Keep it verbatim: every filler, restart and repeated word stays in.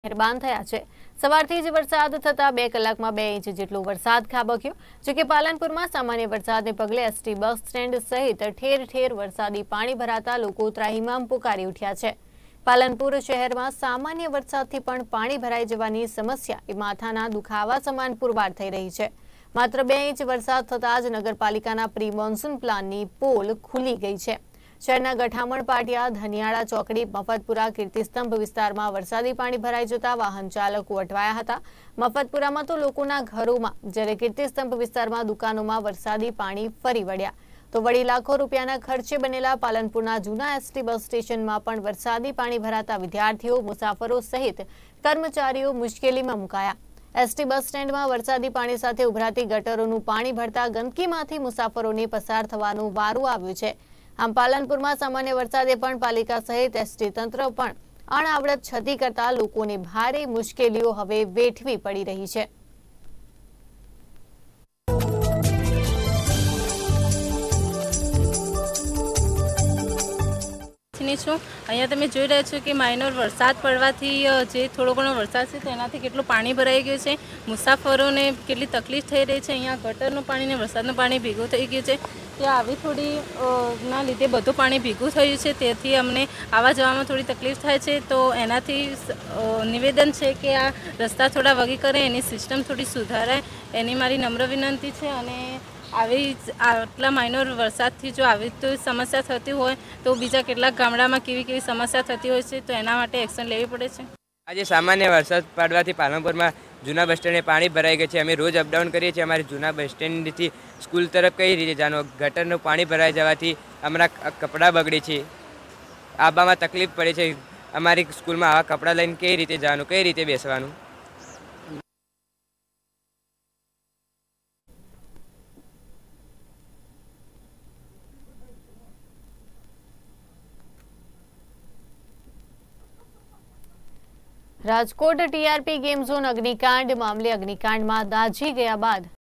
મહેરબાન થયા છે। સવારથી જ વરસાદ થતા બે કલાકમાં બે ઇંચ જેટલો વરસાદ ખાબક્યો। જો કે પાલનપુરમાં સામાન્ય વરસાદને પગલે એસટી બસ સ્ટેન્ડ સહિત ઠેર ઠેર વરસાદી પાણી ભરાતા લોકો ત્રાહિમામ પુકારી ઉઠ્યા છે। પાલનપુર શહેરમાં સામાન્ય વરસાદથી પણ પાણી ભરાઈ જવાની સમસ્યા એ માથાના દુખાવા સમાન પુરવાર થઈ રહી છે। માત્ર બે ઇંચ વરસાદ થતાં જ નગરપાલિકાના પ્રી મોન્સૂન પ્લાનની પોલ ખુલી ગઈ છે। શહેરના ગઠામણ પાટિયા, ધનિયાળા ચોકડી, મફતપુરા, કીર્તિસ્તંભ વિસ્તારમાં વરસાદી પાણી ભરાઈ જતા વાહન ચાલકો અટવાયા હતા। મફતપુરામાં તો લોકોના ઘરોમાં, જ્યારે કીર્તિસ્તંભ વિસ્તારમાં દુકાનોમાં વરસાદી પાણી ફરી વળ્યા। તો વળી લાખો રૂપિયાના ખર્ચે બનેલા પાલનપુરના જૂના એસટી બસ સ્ટેશનમાં પણ વરસાદી પાણી ભરાતા વિદ્યાર્થીઓ, મુસાફરો સહિત કર્મચારીઓ મુશ્કેલીમાં મુકાયા। એસટી બસ સ્ટેન્ડમાં વરસાદી પાણી સાથે ઉભરાતી ગટરોનું પાણી ભરતા ગંદકીમાંથી મુસાફરોને પસાર થવાનું વારું આવ્યું છે। આમ પાલનપુરમાં સામાન્ય વરસાદે પણ પાલિકા સહિત એસટી તંત્ર પણ અણઆવડત છતી કરતા લોકોને ભારે મુશ્કેલીઓ હવે વેઠવી પડી રહી છે। છું અહીંયા તમે જોઈ રહ્યા છો કે માઇનોર વરસાદ પડવાથી જે થોડો ઘણો વરસાદ છે તેનાથી કેટલું પાણી ભરાઈ ગયું છે। મુસાફરોને કેટલી તકલીફ થઈ રહી છે। અહીંયા ગટરનું પાણી ને વરસાદનું પાણી ભેગું થઈ ગયું છે। ત્યાં આવી થોડી ના લીધે બધું પાણી ભેગું થયું છે, તેથી અમને આવવા જવામાં થોડી તકલીફ થાય છે। તો એનાથી નિવેદન છે કે આ રસ્તા થોડા વગી કરે, એની સિસ્ટમ થોડી સુધારાય, એની મારી નમ્ર વિનંતી છે। અને આવી આટલા માઇનોર વરસાદથી જો આવી તો સમસ્યા થતી હોય તો બીજા કેટલાક ગામડામાં કેવી કેવી સમસ્યા થતી હોય છે, તો એના માટે એક્શન લેવી પડે છે। આજે સામાન્ય વરસાદ પડવાથી પાલનપુરમાં જૂના બસ સ્ટેન્ડે પાણી ભરાઈ ગયું છે। અમે રોજ અપડાઉન કરીએ છીએ। અમારી જૂના બસ સ્ટેન્ડથી સ્કૂલ તરફ કઈ રીતે જવાનું? ગટરનું પાણી ભરાઈ જવાથી અમારા કપડાં બગડે છે, આવવામાં તકલીફ પડે છે। અમારી સ્કૂલમાં આવા કપડાં લઈને કઈ રીતે જવાનું, કઈ રીતે બેસવાનું? રાજકોટ ટીઆરપી ગેમ ઝોન અગ્નિકાંડ મામલે અગ્નિકાંડમાં દાઝી ગયા બાદ